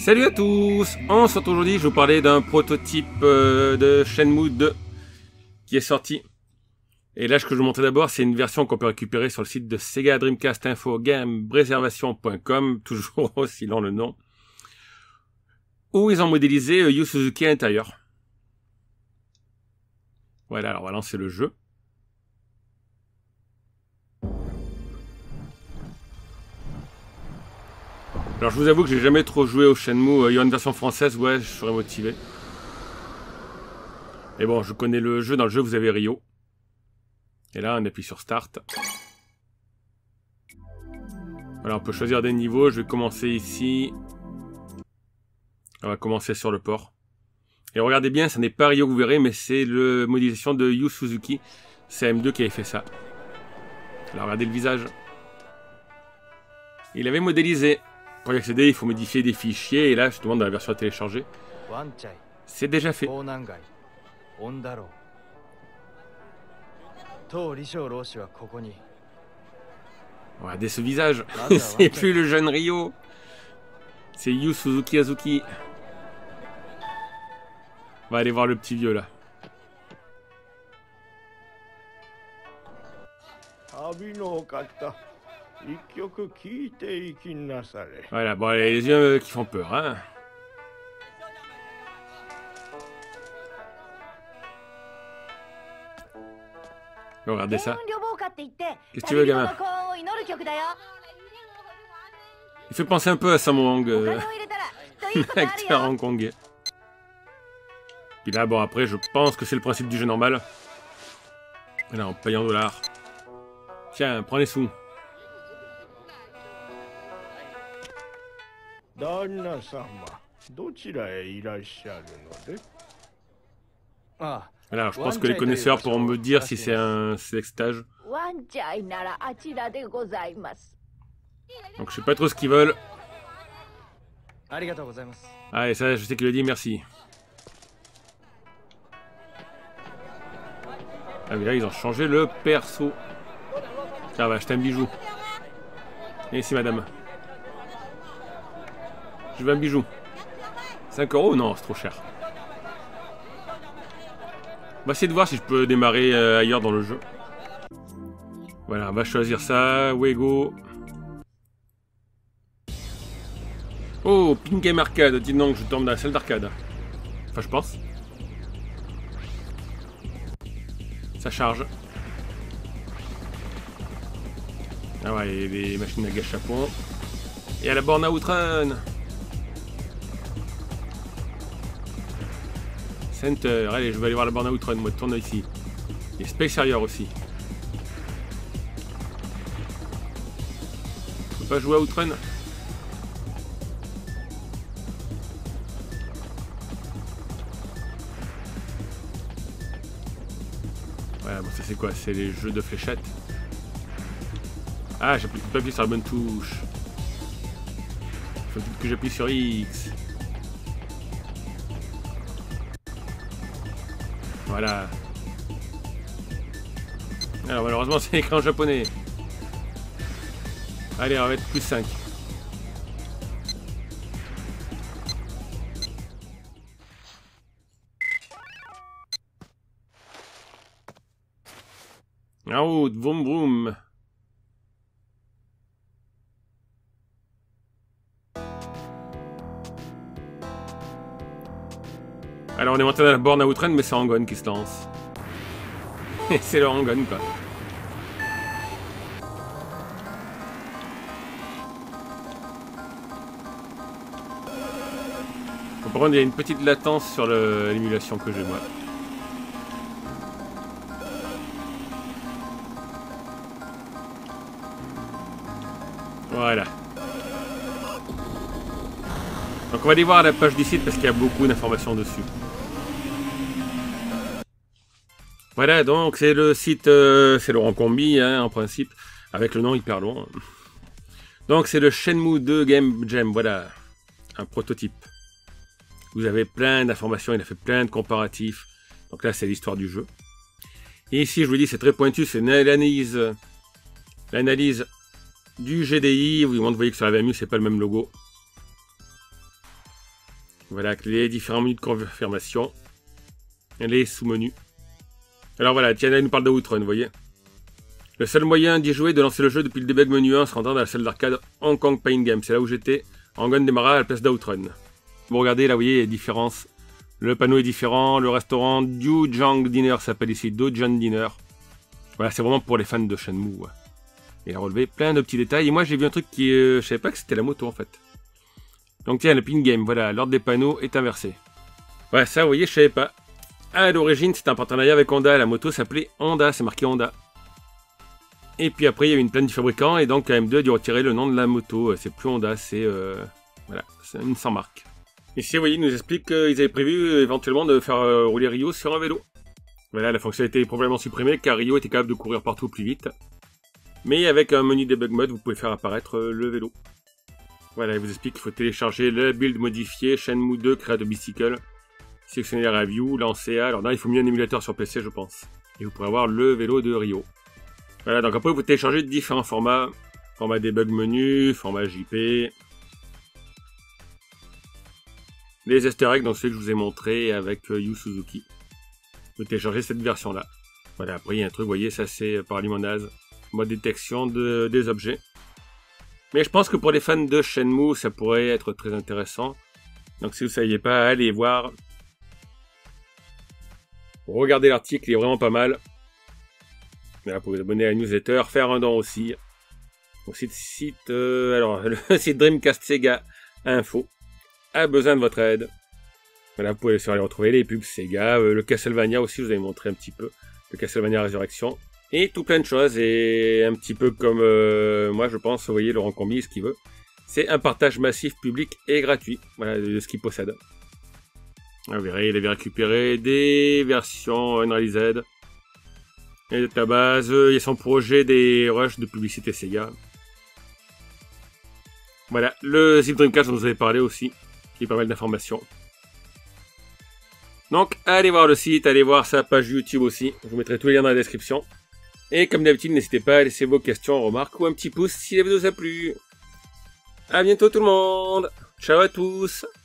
Salut à tous. On se retrouve aujourd'hui, je vais vous parler d'un prototype de Shenmue 2 qui est sorti. Et là, ce que je vais vous montrer d'abord, c'est une version qu'on peut récupérer sur le site de Sega Dreamcast Info Game-Réservation.com, toujours aussi lent le nom, où ils ont modélisé Yu Suzuki à l'intérieur. Voilà, alors on va lancer le jeu. Alors je vous avoue que j'ai jamais trop joué au Shenmue. Il y a une version française, ouais, je serais motivé. Mais bon, je connais le jeu. Dans le jeu, vous avez Ryo. Et là, on appuie sur Start. Voilà, on peut choisir des niveaux. Je vais commencer ici. On va commencer sur le port. Et regardez bien, ça n'est pas Ryo que vous verrez, mais c'est la modélisation de Yu Suzuki. C'est M2 qui avait fait ça. Alors regardez le visage. Il avait modélisé. Pour y accéder, il faut modifier des fichiers. Et là, justement, dans la version à télécharger, c'est déjà fait. Regardez ce visage. C'est plus le jeune Ryo. C'est Yu Suzuki Azuki. On va aller voir le petit vieux là. Voilà, bon, les yeux qui font peur, hein. Bon, regardez ça. Qu'est-ce que tu veux, gamin? Il fait penser un peu à Sammo Hung, acteur hongkongais. Puis là, bon, après, je pense que c'est le principe du jeu normal. Voilà, on paye en dollars. Tiens, prends les sous. Alors, je pense que les connaisseurs pourront me dire si c'est un select stage. Donc, je sais pas trop ce qu'ils veulent. Allez, ça, je sais qu'il a dit merci. Ah, mais là, ils ont changé le perso. Ah, on va acheter un bijou. Et ici, madame. Je veux un bijou. 5 €? Non, c'est trop cher. On va essayer de voir si je peux démarrer ailleurs dans le jeu. Voilà, on va choisir ça. Wego. Oh, Pin Game Arcade. Dis donc, je tombe dans la salle d'arcade. Enfin, je pense. Ça charge. Ah ouais, il y a les machines à gâchapon. Et à la borne à outrun. Center. Allez, je vais aller voir la borne à outrun. Moi, tourne ici. Et Space Harrier aussi. Je peux pas jouer à outrun. Voilà, bon, ça c'est quoi? C'est les jeux de fléchettes. Ah, j'ai pas appuyé sur la bonne touche. Faut que j'appuie sur X. Voilà. Alors malheureusement c'est écrit en japonais. Allez, on va mettre plus 5. En route, vroom vroom. Alors on est monté dans la borne à outrun, mais c'est Angon qui se lance. C'est le Angon quoi. Par contre il y a une petite latence sur l'émulation que j'ai moi. Voilà. Donc on va aller voir la page du site parce qu'il y a beaucoup d'informations dessus. Voilà, donc c'est le site, c'est Laurent Combi, hein, en principe, avec le nom hyper long. Donc c'est le Shenmue 2 Game Jam, voilà, un prototype. Vous avez plein d'informations, il a fait plein de comparatifs. Donc là c'est l'histoire du jeu. Et ici je vous dis c'est très pointu, c'est l'analyse du GDI. Vous voyez que sur la VMU c'est pas le même logo. Voilà, avec les différents menus de confirmation. Les sous-menus. Alors voilà, tiens, là, il nous parle d'Outrun, vous voyez. Le seul moyen d'y jouer est de lancer le jeu depuis le debug menu 1 en se rendant dans la salle d'arcade Hong Kong Paint Game. C'est là où j'étais, en gun démarrage à la place d'Outrun. Vous regardez, là, vous voyez, il y a des différences. Le panneau est différent, le restaurant Dujang Diner s'appelle ici Dojang Diner. Voilà, c'est vraiment pour les fans de Shenmue. Ouais. Il a relevé plein de petits détails. Et moi, j'ai vu un truc qui... je savais pas que c'était la moto, en fait. Donc tiens, le pin game, voilà, l'ordre des panneaux est inversé. Ouais, ça, vous voyez, je savais pas. À l'origine, c'était un partenariat avec Honda. La moto s'appelait Honda, c'est marqué Honda. Et puis après, il y a eu une plainte du fabricant, et donc AM2 a dû retirer le nom de la moto. C'est plus Honda, c'est... voilà, c'est une sans marque. Ici, vous voyez, il nous explique qu'ils avaient prévu éventuellement de faire rouler Ryo sur un vélo. Voilà, la fonctionnalité est probablement supprimée, car Ryo était capable de courir partout plus vite. Mais avec un menu debug mode, vous pouvez faire apparaître le vélo. Voilà, il vous explique qu'il faut télécharger le build modifié Shenmue 2 Create Bicycle. Sélectionner la review, lancer A. Alors là, il faut mieux un émulateur sur PC, je pense. Et vous pourrez avoir le vélo de Ryo. Voilà, donc après, vous téléchargez différents formats. Format debug menu, format JP. Les easter eggs, donc celui que je vous ai montré avec Yu Suzuki. Vous téléchargez cette version-là. Voilà, après, il y a un truc, vous voyez, ça c'est par limonade. Mode détection des objets. Mais je pense que pour les fans de Shenmue, ça pourrait être très intéressant. Donc si vous ne saviez pas, allez voir. Regardez l'article, il est vraiment pas mal. Là, vous pouvez vous abonner à la newsletter, faire un don aussi. Au site, alors, le site Dreamcast Sega Info a besoin de votre aide. Voilà, vous pouvez aller retrouver les pubs Sega, le Castlevania aussi, je vous avais montré un petit peu. Le Castlevania Résurrection. Et tout plein de choses, et un petit peu comme moi je pense, vous voyez, Laurent Combi, ce qu'il veut. C'est un partage massif, public et gratuit, voilà, de ce qu'il possède. Vous verrez, il avait récupéré des versions Unreal et de la base, il y a son projet des rushs de publicité Sega. Voilà, le zip Dreamcast dont vous avez parlé aussi, qui est pas mal d'informations. Donc, allez voir le site, allez voir sa page YouTube aussi, je vous mettrai tous les liens dans la description. Et comme d'habitude, n'hésitez pas à laisser vos questions, remarques ou un petit pouce si la vidéo vous a plu. A bientôt tout le monde. Ciao à tous.